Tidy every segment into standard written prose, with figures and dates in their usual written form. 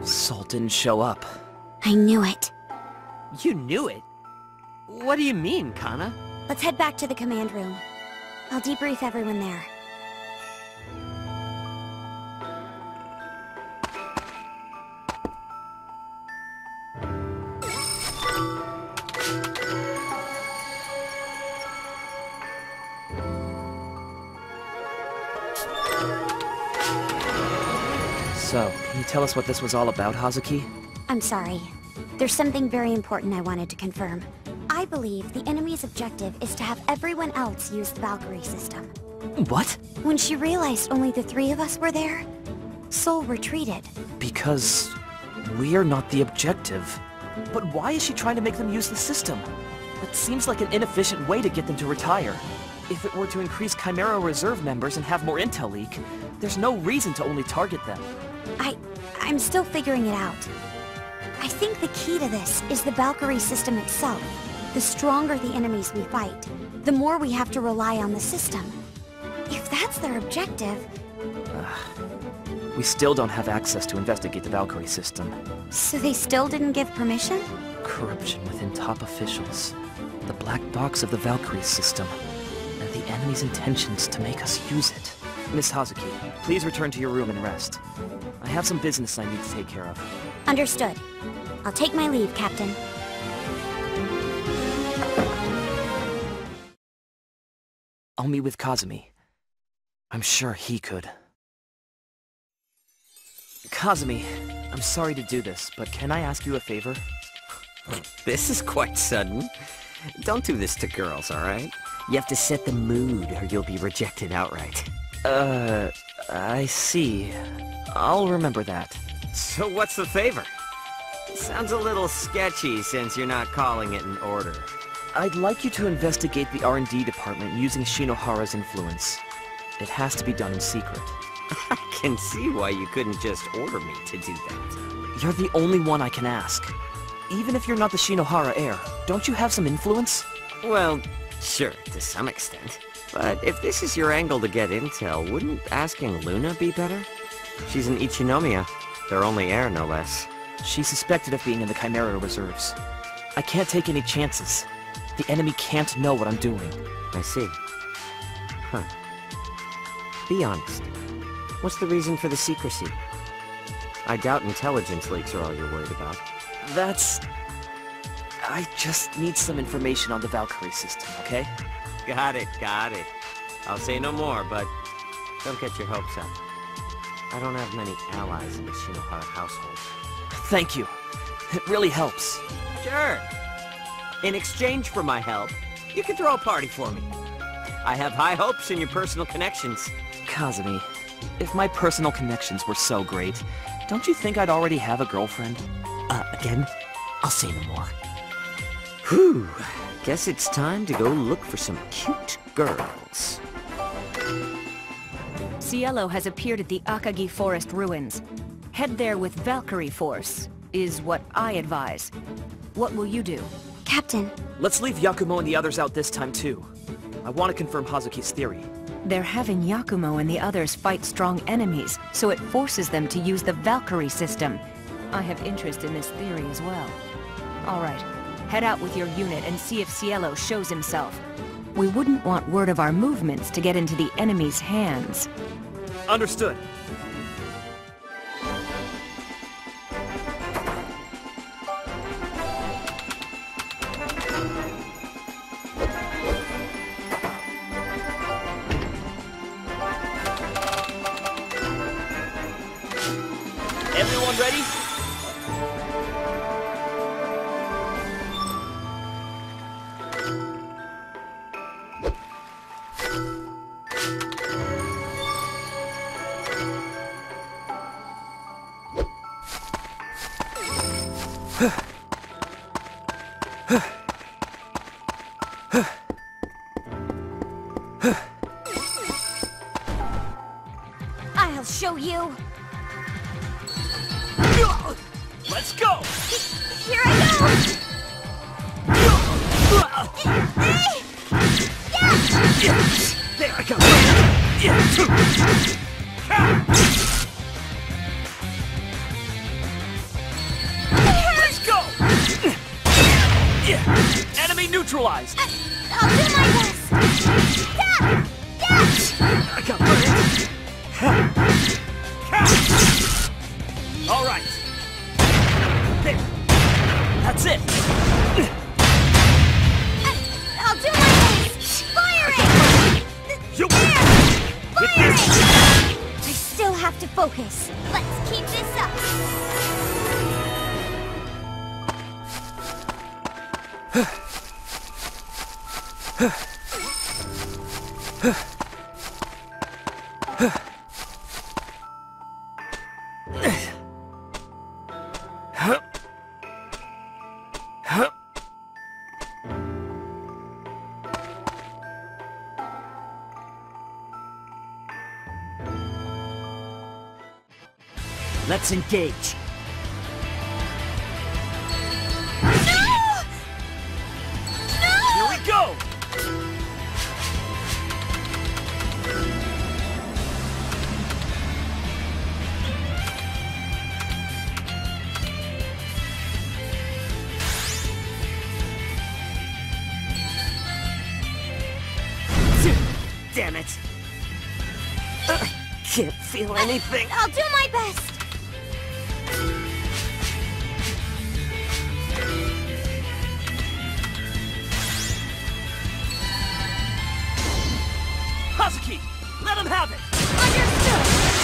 Sol didn't show up. I knew it. You knew it? What do you mean, Kana? Let's head back to the command room. I'll debrief everyone there. So, can you tell us what this was all about, Hazuki? I'm sorry. There's something very important I wanted to confirm. I believe the enemy's objective is to have everyone else use the Valkyrie system. What? When she realized only the three of us were there, Sol retreated. Because we're not the objective. But why is she trying to make them use the system? That seems like an inefficient way to get them to retire. If it were to increase Chimera Reserve members and have more intel leak, there's no reason to only target them. I'm still figuring it out. I think the key to this is the Valkyrie system itself. The stronger the enemies we fight, the more we have to rely on the system. If that's their objective... We still don't have access to investigate the Valkyrie system. So they still didn't give permission? Corruption within top officials. The black box of the Valkyrie system. And the enemy's intentions to make us use it. Miss Hazuki, please return to your room and rest. I have some business I need to take care of. Understood. I'll take my leave, Captain. I'll meet with Kazumi. I'm sure he could. Kazumi, I'm sorry to do this, but can I ask you a favor? This is quite sudden. Don't do this to girls, alright? You have to set the mood, or you'll be rejected outright. I see. I'll remember that. So what's the favor? Sounds a little sketchy since you're not calling it an order. I'd like you to investigate the R&D department using Shinohara's influence. It has to be done in secret. I can see why you couldn't just order me to do that. You're the only one I can ask. Even if you're not the Shinohara heir, don't you have some influence? Well, sure, to some extent. But if this is your angle to get intel, wouldn't asking Luna be better? She's an Ichinomiya, their only heir, no less. She's suspected of being in the Chimera Reserves. I can't take any chances. The enemy can't know what I'm doing. I see. Huh. Be honest. What's the reason for the secrecy? I doubt intelligence leaks are all you're worried about. I just need some information on the Valkyrie system, okay? Got it. I'll say no more, but don't get your hopes up. I don't have many allies in the Shinohara household. Thank you. It really helps. Sure. In exchange for my help, you can throw a party for me. I have high hopes in your personal connections. Kazumi, if my personal connections were so great, don't you think I'd already have a girlfriend? Again, I'll say no more. Whew. Guess it's time to go look for some cute girls. Cielo has appeared at the Akagi Forest ruins. Head there with Valkyrie Force, is what I advise. What will you do? Captain. Let's leave Yakumo and the others out this time too. I want to confirm Hazuki's theory. They're having Yakumo and the others fight strong enemies, so it forces them to use the Valkyrie system. I have interest in this theory as well. Alright, head out with your unit and see if Cielo shows himself. We wouldn't want word of our movements to get into the enemy's hands. Understood. Everyone ready? I'll show you. Let's go! Here I There I go! neutralized! I'll do my best! Yeah! Yeah! I got burned! Alright! There! That's it! I'll do my best! Firing! You... There! Firing! I still have to focus. Let's keep this up. Let's engage. No! Here we go! Damn it! I can't feel anything. I'll do my best. Hazuki, let him have it! Understood.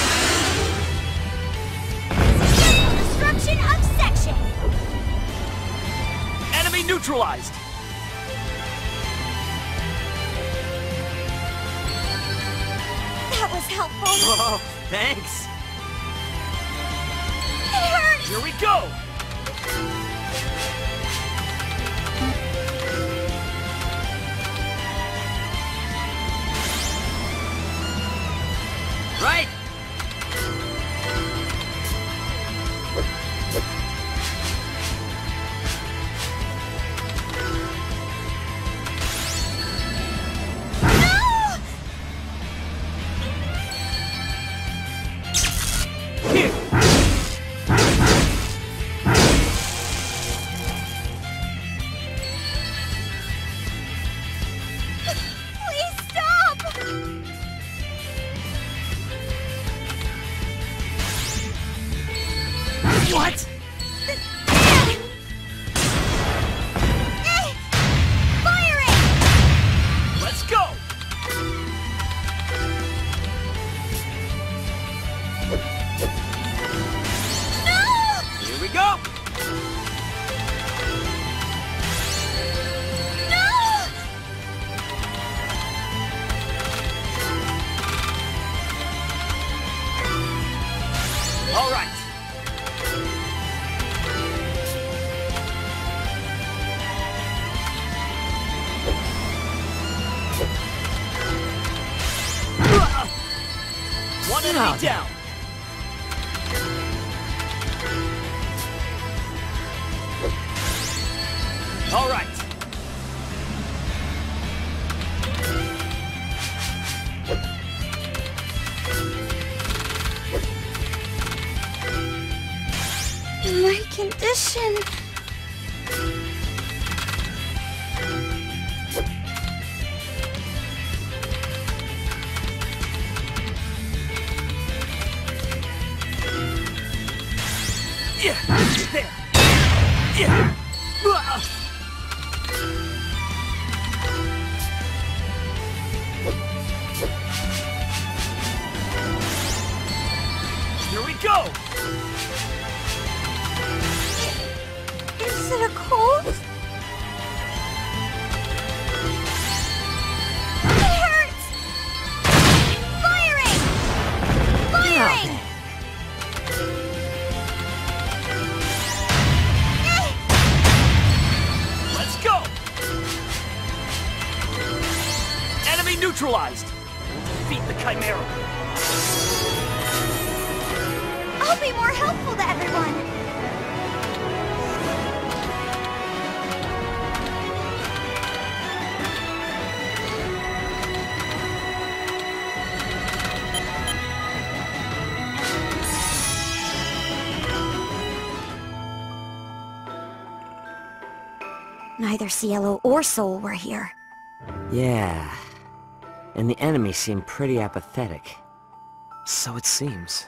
Successful destruction of section. Enemy neutralized! That was helpful. Oh, thanks. It hurts. Here we go! Right. Here! Please stop. What? Firing. Let's go! No! Here we go! No! All right. One enemy down. All right. My condition. Yeah. There. Yeah. Here we go. Is it a cold? It hurts! Firing! Firing! Let's go. Enemy neutralized. Defeat the Chimera. I'll be more helpful to everyone. Neither Cielo or Soul were here. Yeah. And the enemy seemed pretty apathetic. So it seems.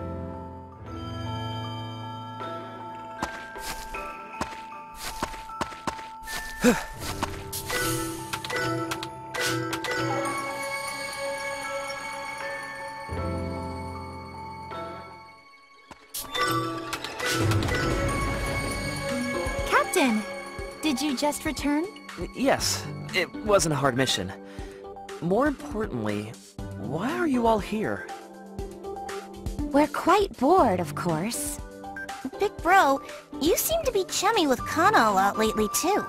Captain! Did you just return? Yes, it wasn't a hard mission. More importantly, why are you all here? We're quite bored, of course. Big bro, you seem to be chummy with Kana a lot lately, too.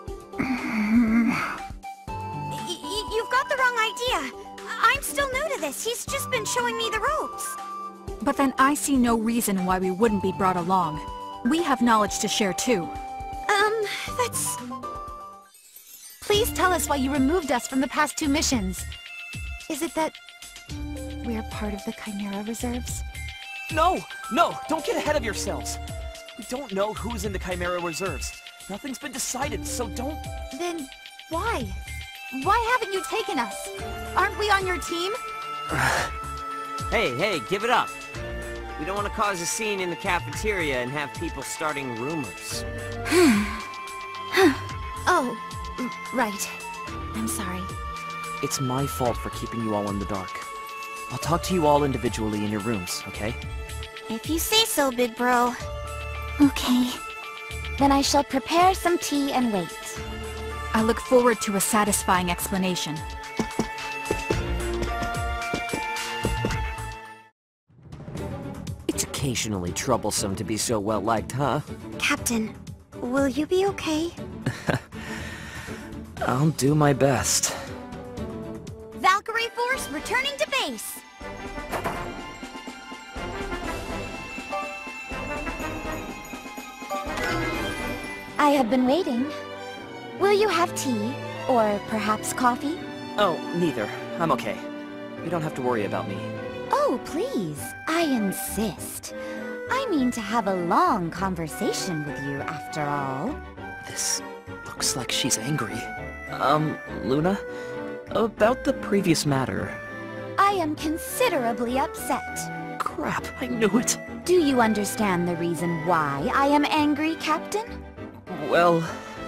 You've got the wrong idea. I'm still new to this. He's just been showing me the ropes. But then I see no reason why we wouldn't be brought along. We have knowledge to share too. That's... Please tell us why you removed us from the past 2 missions. Is it that we're part of the Chimera Reserves? No! Don't get ahead of yourselves! We don't know who's in the Chimera Reserves. Nothing's been decided, so don't... Then why? Why haven't you taken us? Aren't we on your team? Hey, give it up. We don't want to cause a scene in the cafeteria and have people starting rumors. Oh, right. I'm sorry. It's my fault for keeping you all in the dark. I'll talk to you all individually in your rooms, okay? If you say so, big bro. Okay. Then I shall prepare some tea and wait. I look forward to a satisfying explanation. It's occasionally troublesome to be so well-liked, huh? Captain, will you be okay? I'll do my best. Valkyrie Force returning to base! I have been waiting. Will you have tea? Or perhaps coffee? Oh, neither. I'm okay. You don't have to worry about me. Oh, please. I insist. I mean to have a long conversation with you, after all. This looks like she's angry. Luna? About the previous matter. I am considerably upset. Crap, I knew it. Do you understand the reason why I am angry, Captain? Well...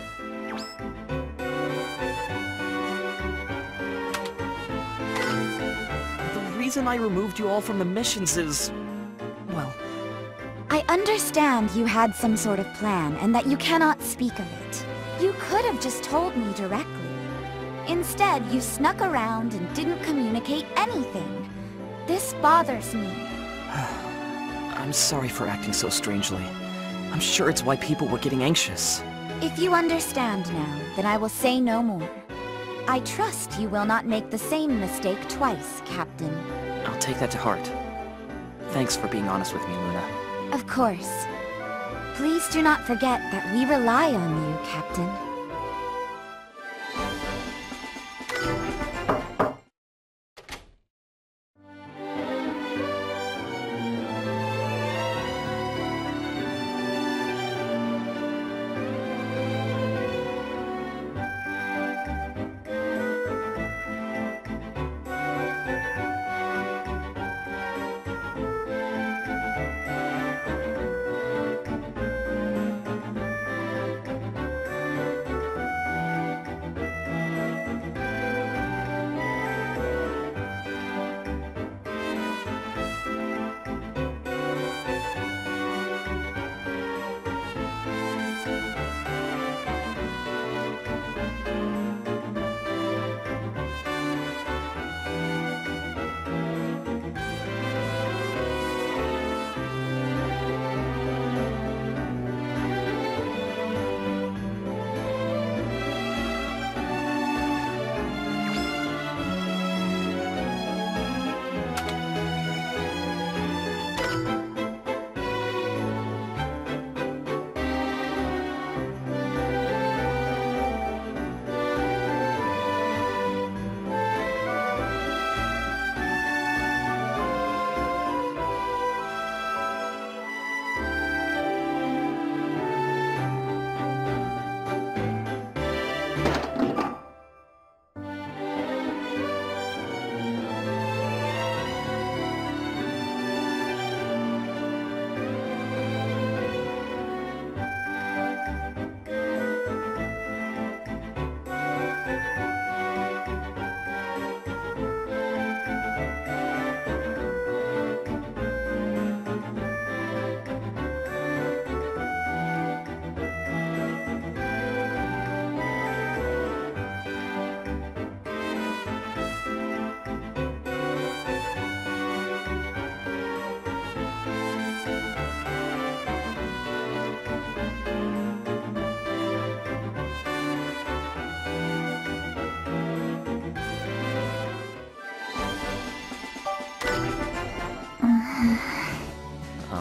the reason I removed you all from the missions is... well... I understand you had some sort of plan and that you cannot speak of it. You could have just told me directly. Instead, you snuck around and didn't communicate anything. This bothers me. I'm sorry for acting so strangely. I'm sure it's why people were getting anxious. If you understand now, then I will say no more. I trust you will not make the same mistake twice, Captain. I'll take that to heart. Thanks for being honest with me, Luna. Of course. Please do not forget that we rely on you, Captain.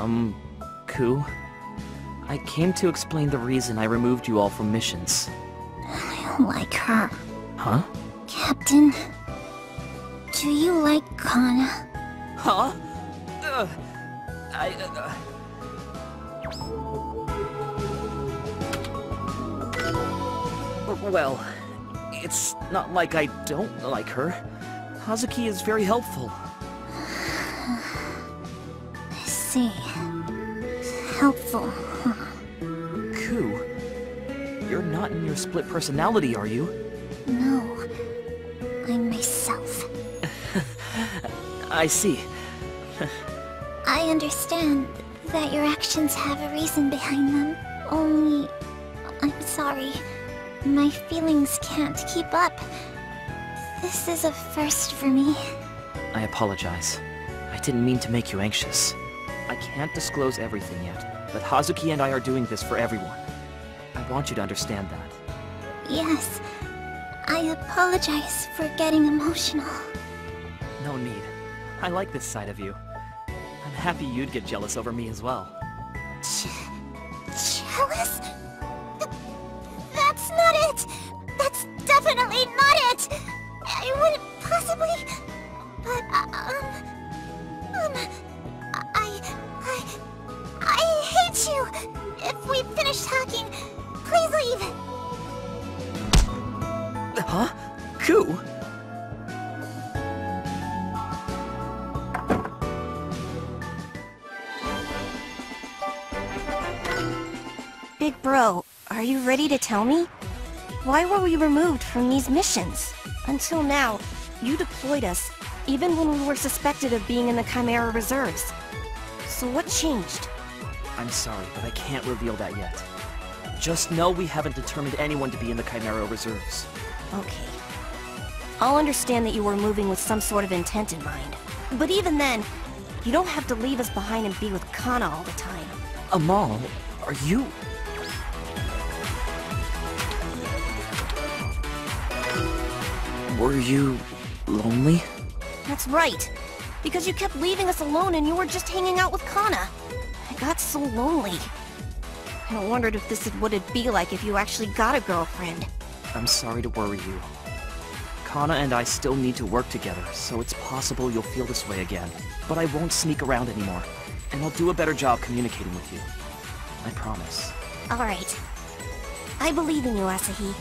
Ku? I came to explain the reason I removed you all from missions. I don't like her. Huh? Captain, do you like Kana? Huh? Well, it's not like I don't like her. Hazuki is very helpful. I see. Helpful, huh? Ku, you're not in your split personality, are you? No, I'm myself. I see. I understand that your actions have a reason behind them. Only, I'm sorry. My feelings can't keep up. This is a first for me. I apologize. I didn't mean to make you anxious. I can't disclose everything yet, but Hazuki and I are doing this for everyone. I want you to understand that. Yes, I apologize for getting emotional. No need. I like this side of you. I'm happy you'd get jealous over me as well. Jealous? That's not it! That's definitely not it! I wouldn't possibly... But, I hate you! If we finish talking, please leave! Huh? Ku? Big bro, are you ready to tell me? Why were we removed from these missions? Until now, you deployed us, even when we were suspected of being in the Chimera reserves. So what changed? I'm sorry, but I can't reveal that yet. Just know we haven't determined anyone to be in the Chimera reserves. Okay. I'll understand that you were moving with some sort of intent in mind. But even then, you don't have to leave us behind and be with Kana all the time. Amal, are you... Were you... lonely? That's right. Because you kept leaving us alone and you were just hanging out with Kana. I got so lonely. I wondered if this is what it'd be like if you actually got a girlfriend. I'm sorry to worry you. Kana and I still need to work together, so it's possible you'll feel this way again. But I won't sneak around anymore, and I'll do a better job communicating with you. I promise. Alright. I believe in you, Asahi.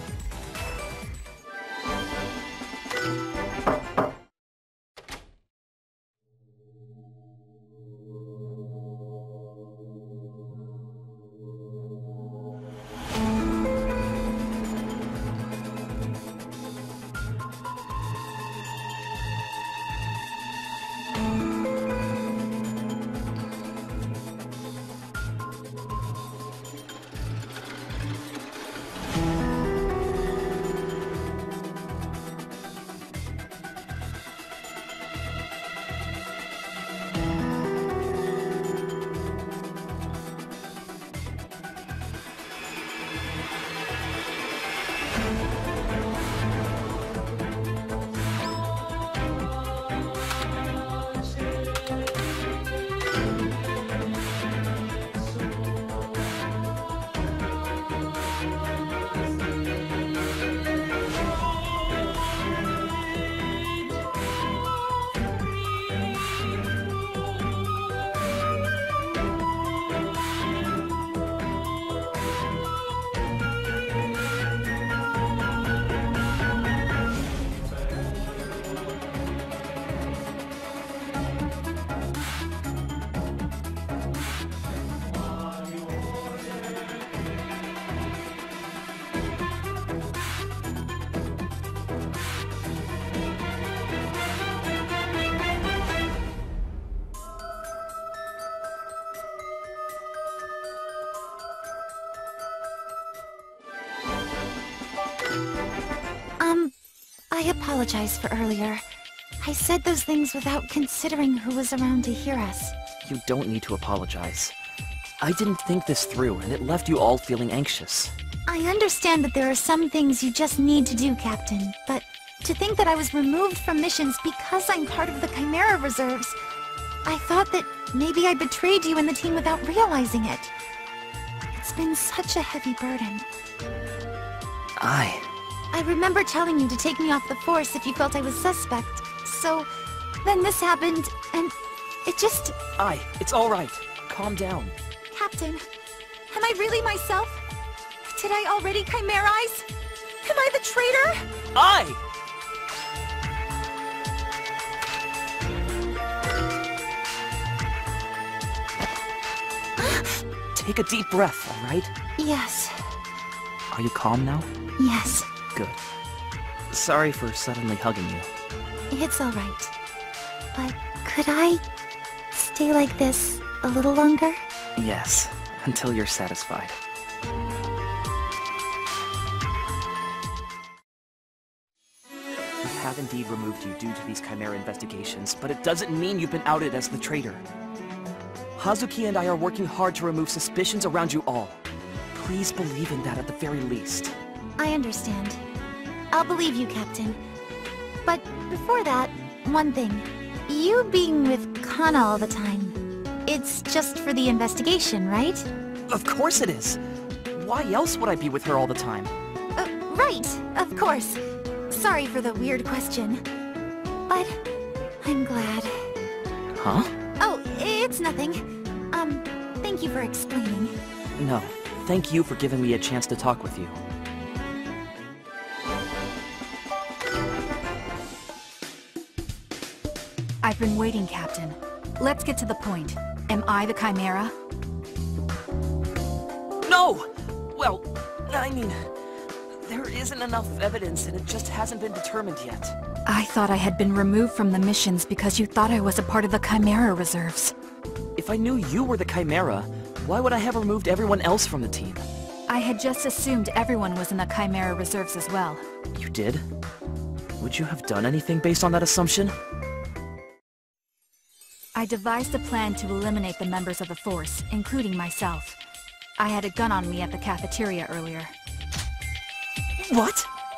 I apologize for earlier. I said those things without considering who was around to hear us. You don't need to apologize. I didn't think this through, and it left you all feeling anxious. I understand that there are some things you just need to do, Captain, but to think that I was removed from missions because I'm part of the Chimera reserves... I thought that maybe I betrayed you and the team without realizing it. It's been such a heavy burden. I remember telling you to take me off the force if you felt I was suspect. So, then this happened, and it just... It's alright. Calm down. Captain, am I really myself? Did I already chimerize? Am I the traitor? Take a deep breath, alright? Yes. Are you calm now? Yes. Good. Sorry for suddenly hugging you. It's alright. But could I stay like this a little longer? Yes, until you're satisfied. We have indeed removed you due to these Chimera investigations, but it doesn't mean you've been outed as the traitor. Hazuki and I are working hard to remove suspicions around you all. Please believe in that at the very least. I understand. I'll believe you, Captain. But before that, one thing. You being with Kana all the time, it's just for the investigation, right? Of course it is! Why else would I be with her all the time? Right, of course. Sorry for the weird question. But I'm glad. Huh? Oh, it's nothing. Thank you for explaining. No, thank you for giving me a chance to talk with you. I've been waiting, Captain. Let's get to the point. Am I the Chimera? No! Well, I mean, there isn't enough evidence and it just hasn't been determined yet. I thought I had been removed from the missions because you thought I was a part of the Chimera reserves. If I knew you were the Chimera, why would I have removed everyone else from the team? I had just assumed everyone was in the Chimera reserves as well. You did? Would you have done anything based on that assumption? I devised a plan to eliminate the members of the Force, including myself. I had a gun on me at the cafeteria earlier. What?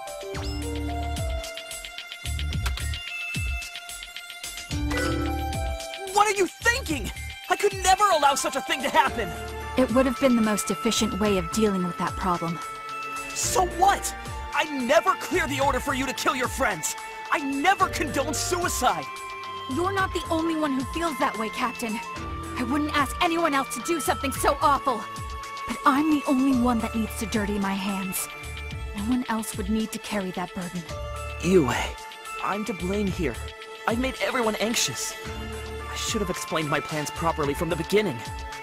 What are you thinking? I could never allow such a thing to happen! It would have been the most efficient way of dealing with that problem. So what? I never clear the order for you to kill your friends! I never condone suicide! You're not the only one who feels that way, Captain. I wouldn't ask anyone else to do something so awful. But I'm the only one that needs to dirty my hands. No one else would need to carry that burden. Yue, I'm to blame here. I've made everyone anxious. I should have explained my plans properly from the beginning.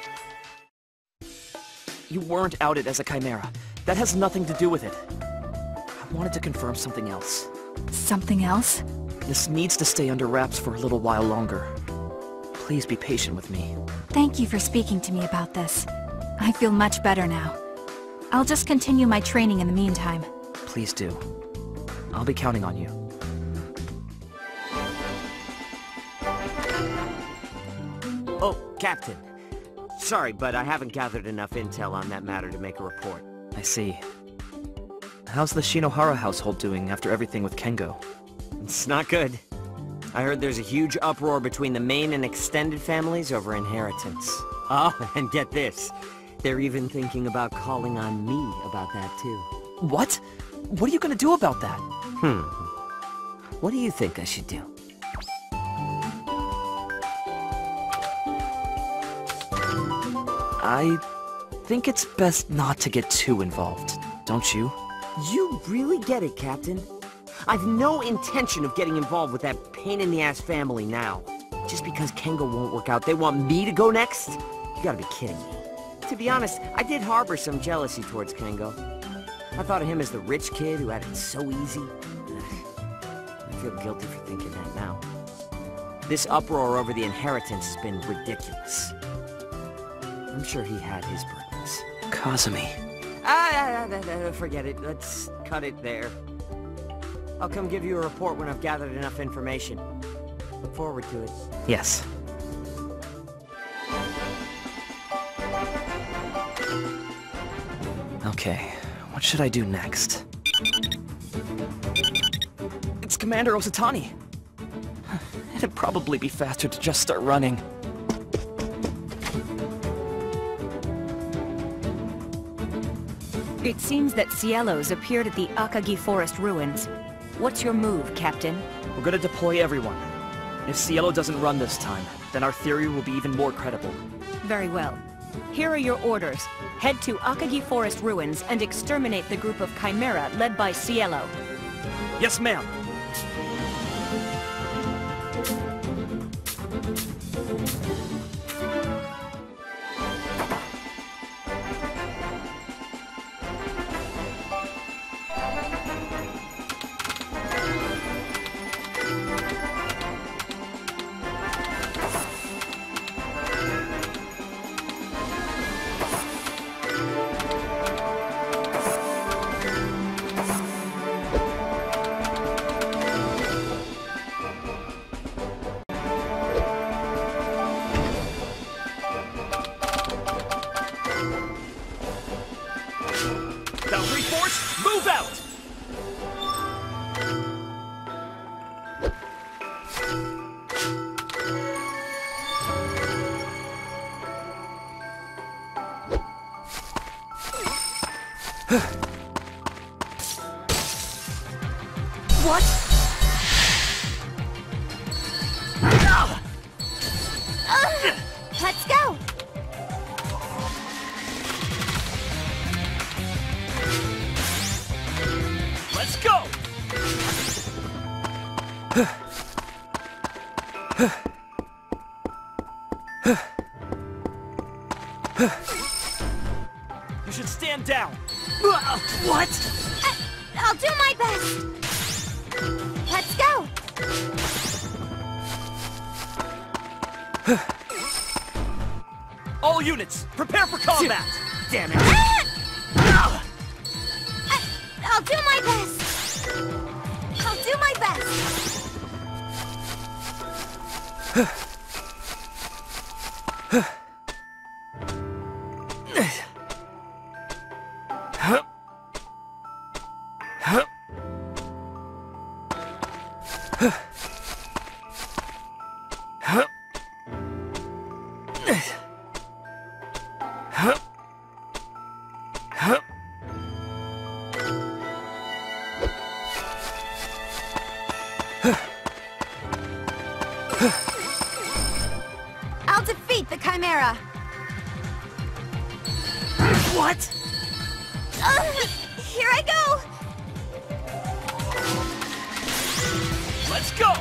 You weren't outed as a Chimera. That has nothing to do with it. I wanted to confirm something else. Something else? This needs to stay under wraps for a little while longer. Please be patient with me. Thank you for speaking to me about this. I feel much better now. I'll just continue my training in the meantime. Please do. I'll be counting on you. Oh, Captain. Sorry, but I haven't gathered enough intel on that matter to make a report. I see. How's the Shinohara household doing after everything with Kengo? It's not good. I heard there's a huge uproar between the main and extended families over inheritance. Oh, and get this. They're even thinking about calling on me about that too. What? What are you gonna do about that? What do you think I should do? I think it's best not to get too involved, don't you? You really get it, Captain. I've no intention of getting involved with that pain-in-the-ass family now. Just because Kengo won't work out, they want me to go next? You gotta be kidding me. To be honest, I did harbor some jealousy towards Kengo. I thought of him as the rich kid who had it so easy. I feel guilty for thinking that now. This uproar over the inheritance has been ridiculous. I'm sure he had his burdens. Kazumi. Forget it. Let's cut it there. I'll come give you a report when I've gathered enough information. Look forward to it. Yes. Okay, what should I do next? It's Commander Osatani! It'd probably be faster to just start running. It seems that Cielos appeared at the Akagi Forest ruins. What's your move, Captain? We're gonna deploy everyone. If Cielo doesn't run this time, then our theory will be even more credible. Very well. Here are your orders. Head to Akagi Forest ruins and exterminate the group of Chimera led by Cielo. Yes, ma'am. Valkyrie Force, move out! What? Let's go! Let's go! You should stand down. What? I'll do my best! Let's go! All units, prepare for combat! Damn it! I'll do my best! I'll do my best! I'll defeat the Chimera! What? Here I go! Let's go!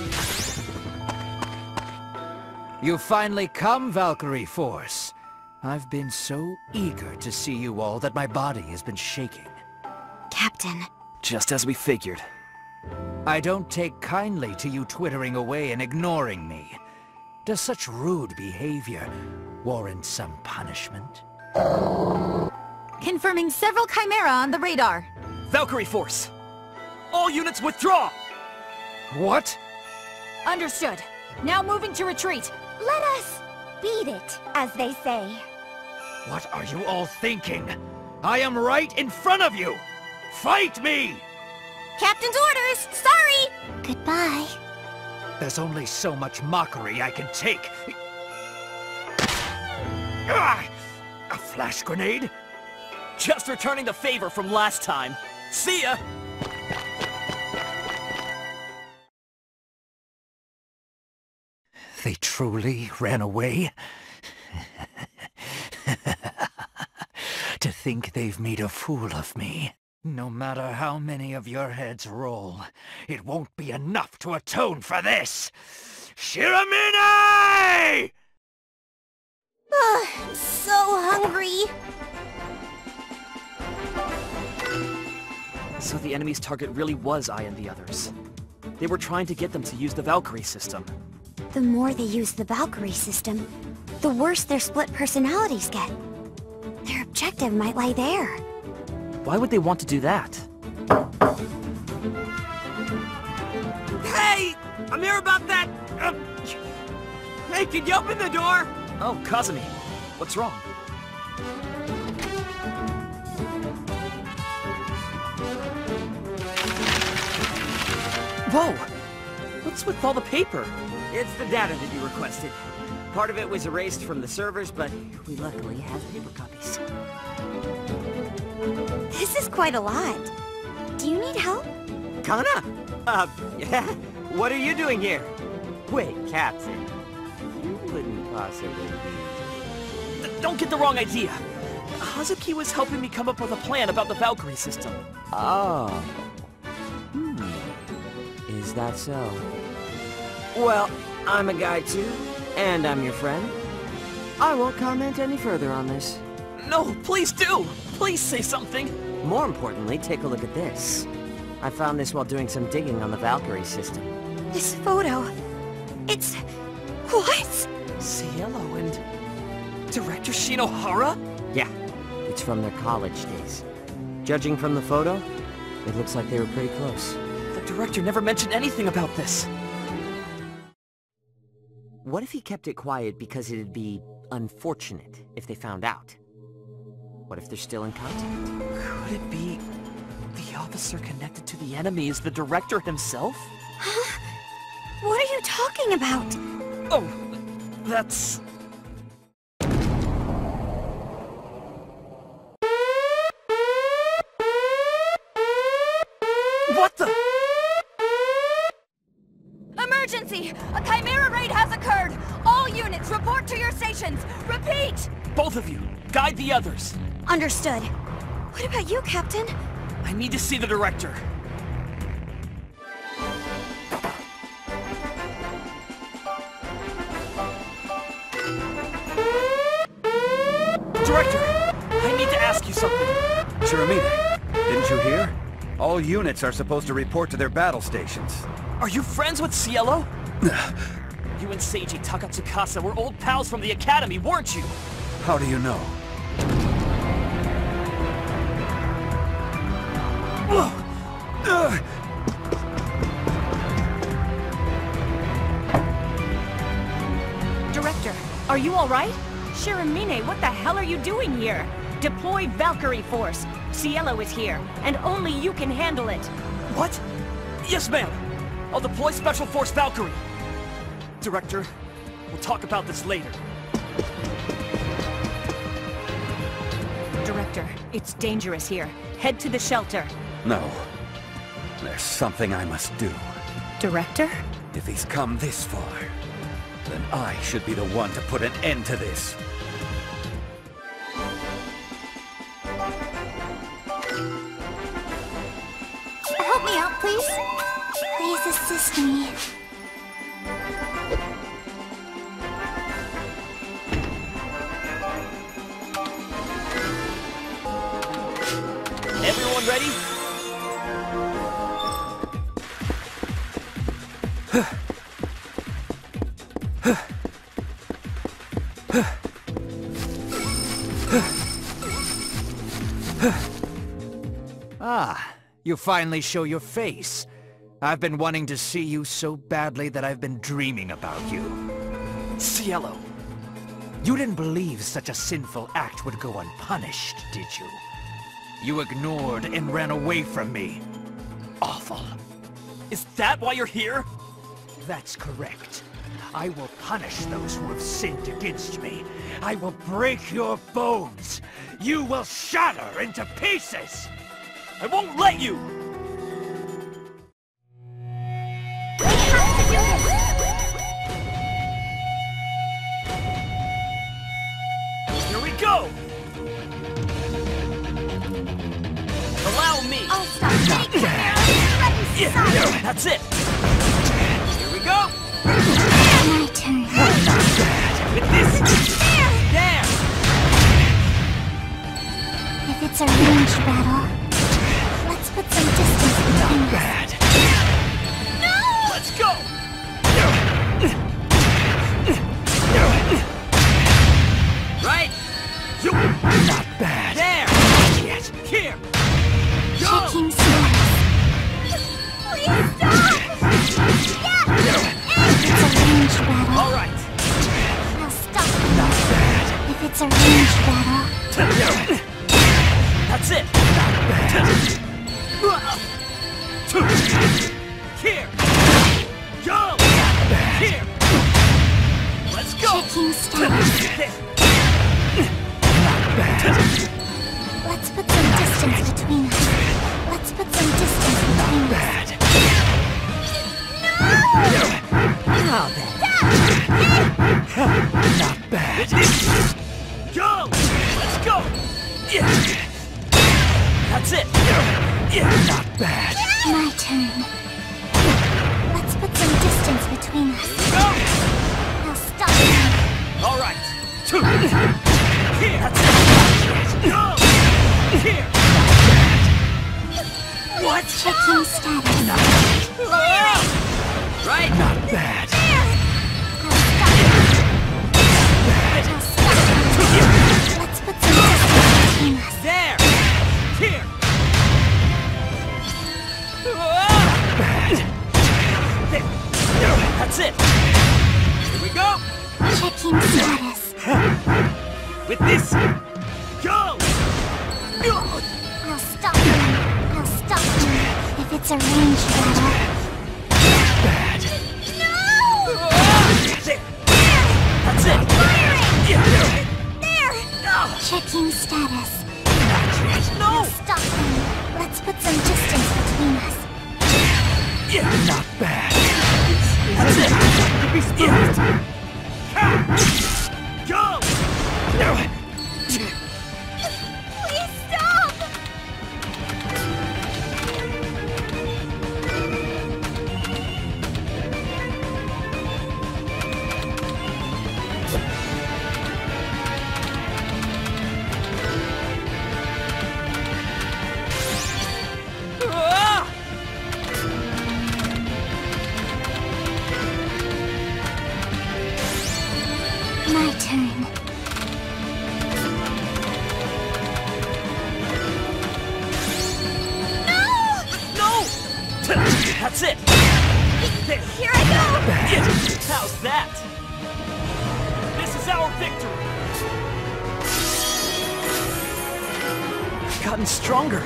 You finally come, Valkyrie Force. I've been so eager to see you all that my body has been shaking. Captain. Just as we figured. I don't take kindly to you twittering away and ignoring me. Does such rude behavior warrant some punishment? Confirming several Chimera on the radar. Valkyrie Force! All units withdraw! What? Understood. Now moving to retreat. Let us beat it, as they say. What are you all thinking? I am right in front of you! Fight me! Captain's orders! Sorry! Goodbye. There's only so much mockery I can take. Ah! A flash grenade? Just returning the favor from last time. See ya! They truly ran away? To think they've made a fool of me. No matter how many of your heads roll, it won't be enough to atone for this! Shiramine! I'm so hungry. So the enemy's target really was I and the others. They were trying to get them to use the Valkyrie system. The more they use the Valkyrie system, the worse their split personalities get. Their objective might lie there. Why would they want to do that? Hey! I'm here about that... Hey, can you open the door? Oh, Kazumi. What's wrong? Whoa! What's with all the paper? It's the data that you requested. Part of it was erased from the servers, but we luckily have paper copies. This is quite a lot. Do you need help? Kana? Yeah? What are you doing here? Wait, Captain. You wouldn't possibly be... Don't get the wrong idea. Hazuki was helping me come up with a plan about the Valkyrie system. Oh. Is that so? Well, I'm a guy too, and I'm your friend. I won't comment any further on this. No, please do! Please say something! More importantly, take a look at this. I found this while doing some digging on the Valkyrie system. This photo... It's... What? Cielo and... Director Shinohara? Yeah, it's from their college days. Judging from the photo, it looks like they were pretty close. The director never mentioned anything about this. What if he kept it quiet because it'd be unfortunate if they found out? What if they're still in contact? Could it be... the officer connected to the enemy is the director himself? Huh? What are you talking about? Oh, that's... What the... Emergency! A Chimera raid has occurred! All units, report to your stations! Repeat! Both of you, guide the others. Understood. What about you, Captain? I need to see the director. Director, I need to ask you something. Shiramine, didn't you hear? All units are supposed to report to their battle stations. Are you friends with Cielo? You and Seiji Takatsukasa were old pals from the academy, weren't you? How do you know? Director, are you all right? Shiramine, what the hell are you doing here? Deploy Valkyrie Force. Cielo is here, and only you can handle it. What? Yes, ma'am. I'll deploy Special Force Valkyrie. Director, we'll talk about this later. Director, it's dangerous here. Head to the shelter. No. There's something I must do. Director? If he's come this far, then I should be the one to put an end to this. Help me out, please. Please assist me. Everyone ready? Ah, you finally show your face. I've been wanting to see you so badly that I've been dreaming about you. Cielo. You didn't believe such a sinful act would go unpunished, did you? You ignored and ran away from me. Awful. Is that why you're here? That's correct. I will punish those who have sinned against me. I will break your bones. You will shatter into pieces. I won't let you! Here we go! Allow me! Oh, stop. Yeah, that's it! Here we go! My turn. With this! There! If it's a ranged battle, let's put some distance between us. Bad. No! Let's go! Right? Not bad. There! Yes, here! Go! Checking status. Please stop! If it's a ranged battle, All right. I'll stop them. If it's a ranged battle, That's it! Here! Go! Here! Let's go! checking status. Let's put some distance between put some distance between us. Bad. Now then. Not bad. Go! Let's go! Yeah. That's it! Yeah. Not bad. My turn. Let's put some distance between us. Go! I'll stop him. All right. Two. Here. That's it. Go! Here. What? Checking status. Right? Not bad. I'll stop him. I'll stop him. Let's put some distance between us. There! Here! Bad. There. That's it! Here we go! Checking status. With this! Go! I'll stop him. I'll stop him. If it's a ranged battle. Bad. There. That's it! Yeah. There! Checking status. No! I'll stop him. Let's put some distance between us. Yeah. Not bad. That's it! Be smooth! Go! Please stop! Ah! My turn. No! That's it! There. Here I go! Yeah. How's that? This is our victory! I've gotten stronger.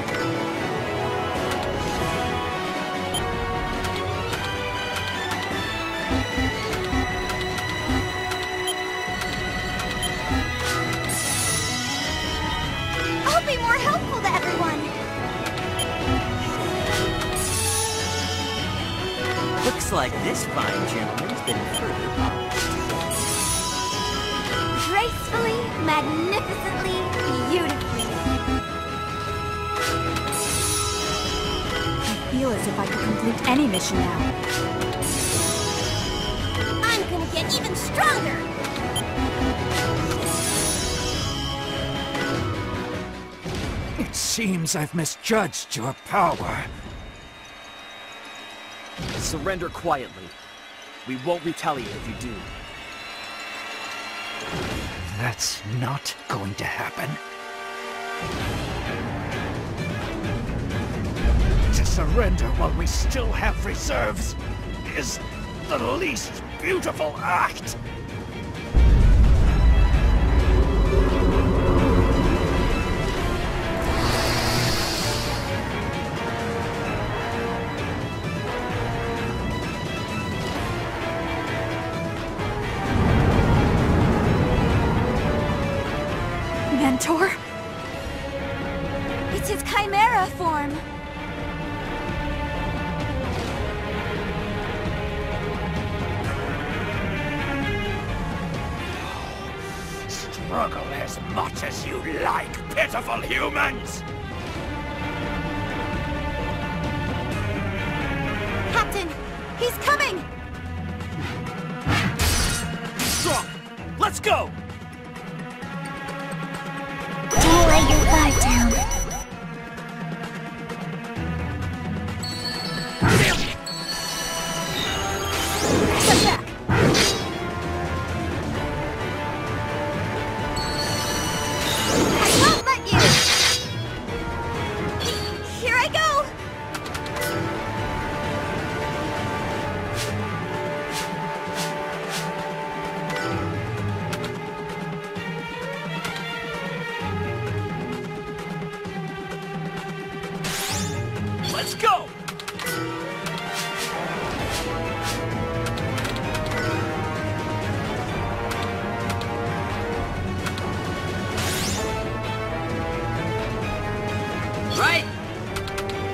I'll be more helpful to everyone. Looks like this fine gentleman's been further polished. Gracefully, magnificently, beautifully. I feel as if I could complete any mission now. I'm gonna get even stronger. It seems I've misjudged your power. Surrender quietly. We won't retaliate if you do. That's not going to happen. To surrender while we still have reserves is the least beautiful act. Mentor? It's his chimera form. Struggle as much as you like, pitiful humans! Captain, he's coming! Strong! Let's go! Don't let your guard down. Step back! I won't let you! Here I go! Let's go! Right?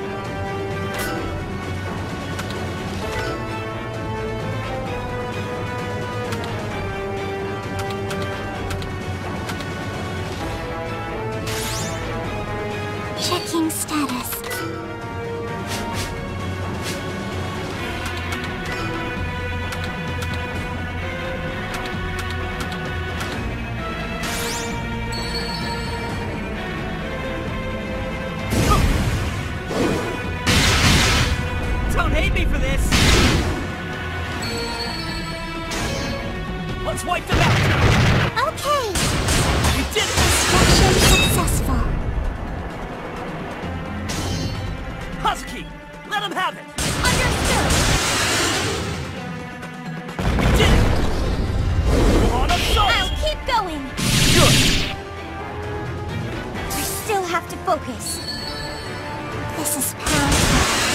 focus. This is powerful.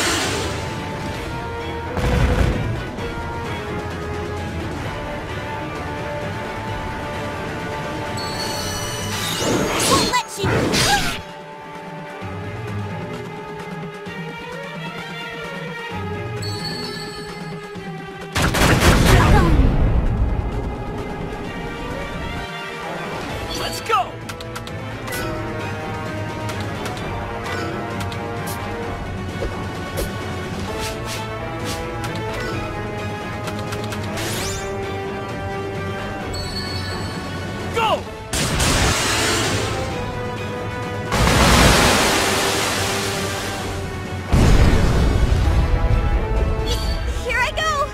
Won't let you. Let's go! Go! Here I go!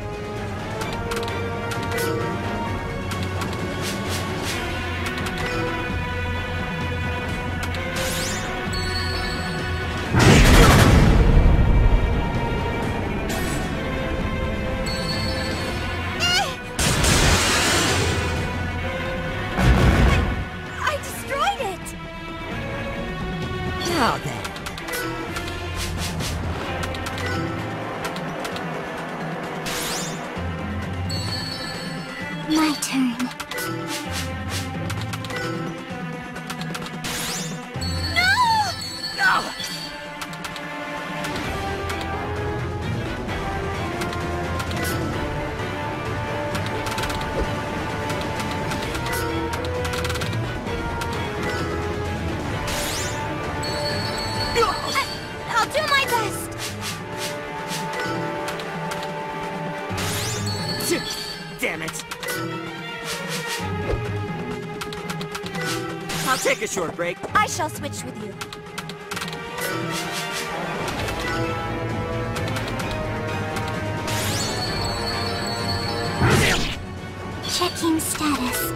I destroyed it! Now then. My turn. I'll do my best! Damn it. I'll take a short break. I shall switch with you. Checking status.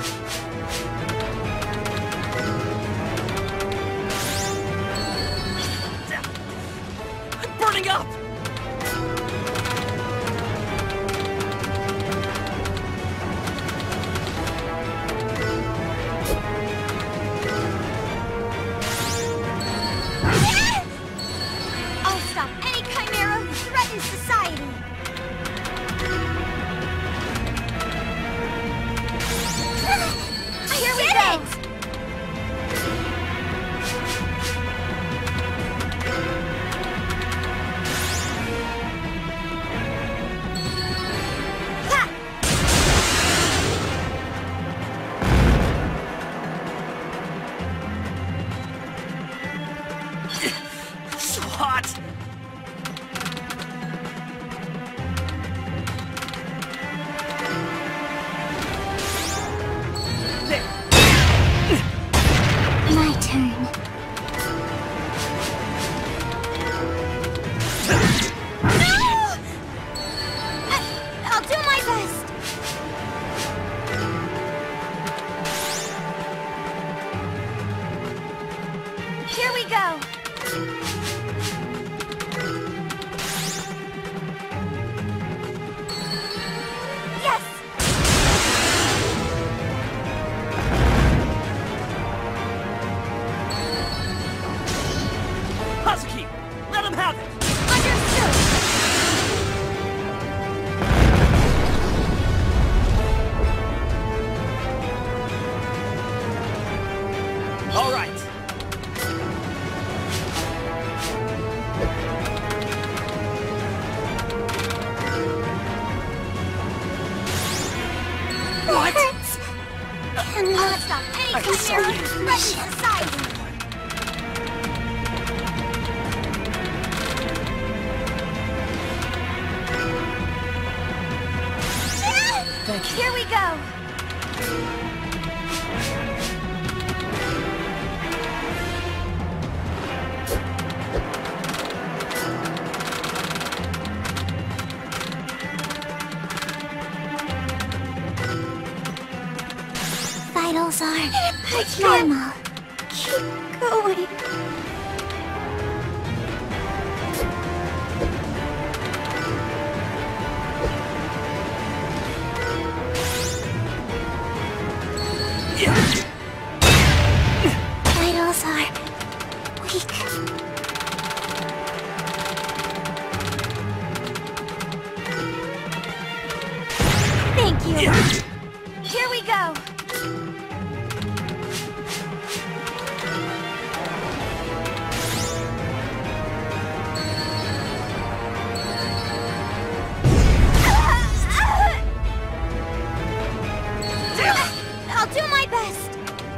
I'm burning up! I'll stop any chimera who threatens society! Here we go! Ha! So hot! My turn. I'll do my best! Here we go! Yes! Hazuki, let him have it! Understood! All right. What? Cannot stop any chimera who threatens society! Thank you. Here we go! Vitals are normal. Keep going. Vitals are weak. Thank you. Here we go. I'll do my best.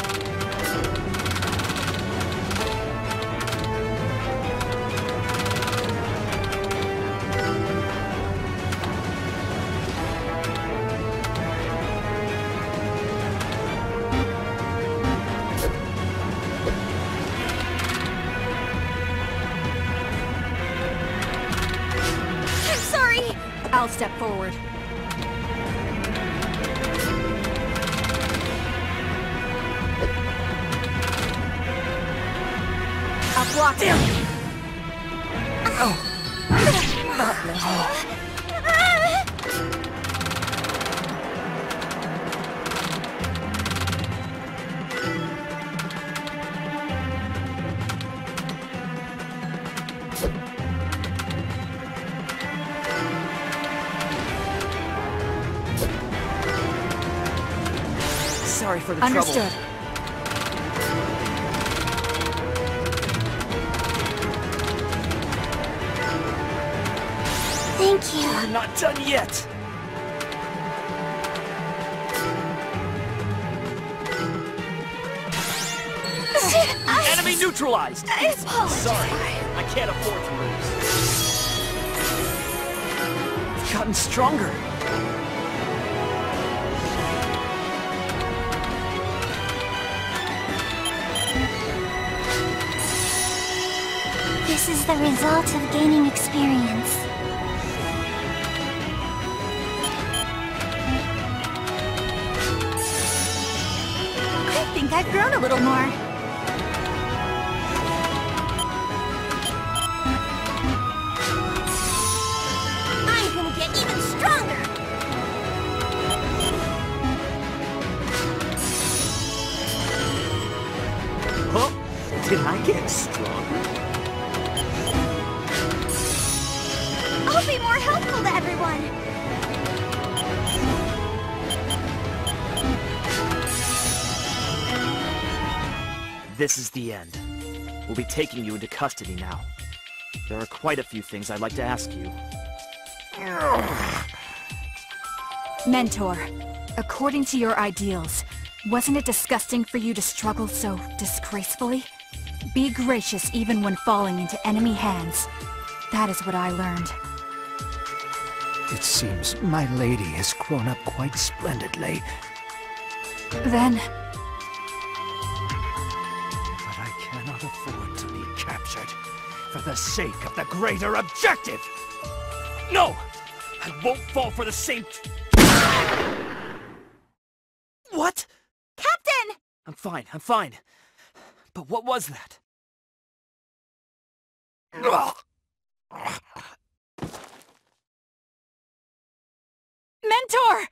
I'm sorry. I'll step forward. I'll block him. Sorry for the Understood. trouble. Thank you. We're not done yet. Enemy neutralized! Sorry, I can't afford to lose. I've gotten stronger. This is the result of gaining experience. I think I've grown a little more. I'm gonna get even stronger! Huh? Did I get stronger? I'll be more helpful to everyone! This is the end. We'll be taking you into custody now. There are quite a few things I'd like to ask you. Mentor, according to your ideals, wasn't it disgusting for you to struggle so disgracefully? Be gracious even when falling into enemy hands. That is what I learned. It seems my lady has grown up quite splendidly. Then, But I cannot afford to be captured for the sake of the greater objective! No! I won't fall for the same... What? Captain! I'm fine. But what was that? Mentor!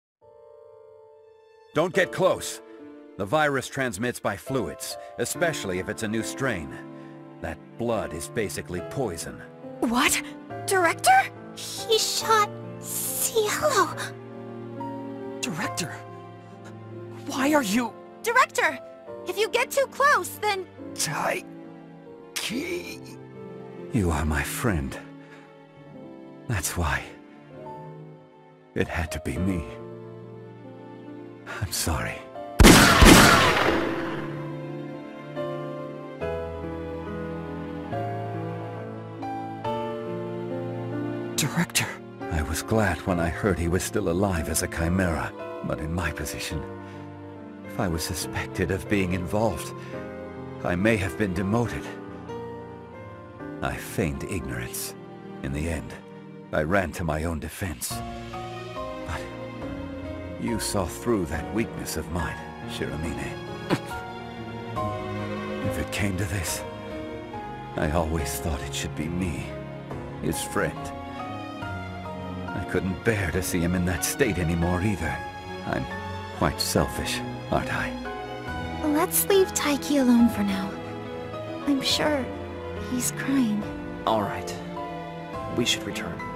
Don't get close. The virus transmits by fluids, especially if it's a new strain. That blood is basically poison. What? Director? He shot Cielo. Director! Why are you... Director! If you get too close, then... Key. You are my friend. That's why. It had to be me. I'm sorry. Director... I was glad when I heard he was still alive as a chimera, but in my position, if I was suspected of being involved, I may have been demoted. I feigned ignorance. In the end, I ran to my own defense. But you saw through that weakness of mine, Shiramine. If it came to this, I always thought it should be me, his friend. I couldn't bear to see him in that state anymore either. I'm quite selfish, aren't I? Let's leave Taiki alone for now. I'm sure he's crying. All right. We should return.